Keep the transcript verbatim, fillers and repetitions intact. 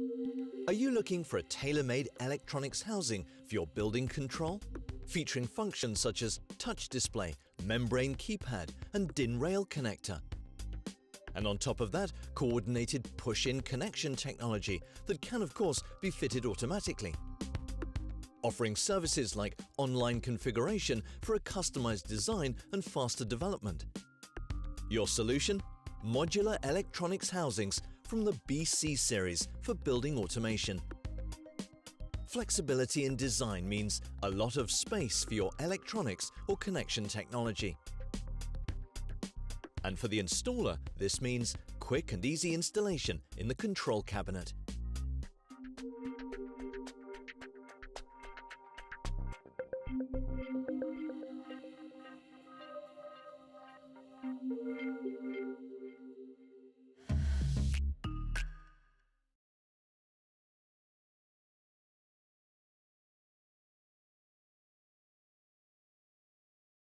Are you looking for a tailor-made electronics housing for your building control? Featuring functions such as touch display, membrane keypad and D I N rail connector. And on top of that, coordinated push-in connection technology that can of course be fitted automatically. Offering services like online configuration for a customized design and faster development. Your solution? Modular electronics housings from the B C series for building automation. Flexibility in design means a lot of space for your electronics or connection technology. And for the installer, this means quick and easy installation in the control cabinet.